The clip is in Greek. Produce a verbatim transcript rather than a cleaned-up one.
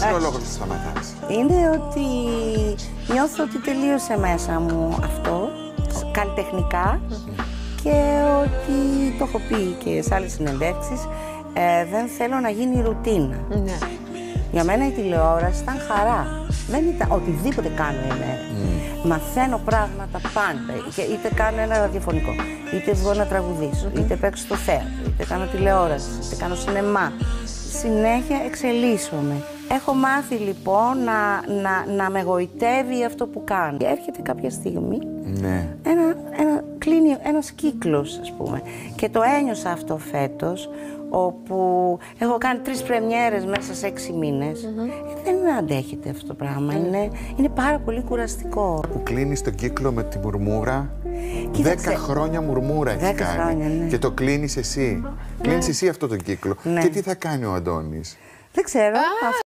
είναι ο λόγος που σταματάς? Είναι ότι νιώθω ότι τελείωσε μέσα μου αυτό, καλλιτεχνικά, και ότι το έχω πει και σε άλλες συνεντεύξεις, ε, δεν θέλω να γίνει ρουτίνα. Ναι. Για μένα η τηλεόραση ήταν χαρά. Δεν ήταν οτιδήποτε κάνω είναι. Mm. Μαθαίνω πράγματα πάντα. Και είτε κάνω ένα ραδιοφωνικό, είτε βγω να τραγουδήσω, mm-hmm. είτε παίξω στο θέατρο, είτε κάνω τηλεόραση, είτε κάνω σινεμά. Συνέχεια εξελίσσομαι. Έχω μάθει λοιπόν να, να, να με γοητεύει αυτό που κάνω. Και έρχεται κάποια στιγμή, ναι. ένα, ένα, κλείνει ένας κύκλος, ας πούμε. Και το ένιωσα αυτό φέτος, όπου έχω κάνει τρεις πρεμιέρες μέσα σε έξι μήνες. Mm-hmm. Δεν αντέχεται αυτό το πράγμα. Mm. Είναι, είναι πάρα πολύ κουραστικό. Που κλείνεις τον κύκλο με τη μουρμούρα. Κοίταξε. Δέκα χρόνια μουρμούρα έχει κάνει. Χρόνια, ναι. Και το κλείνεις εσύ. Ναι. Κλείνεις εσύ αυτό τον κύκλο. Ναι. Και τι θα κάνει ο Αντώνης? Δεν ξέρω.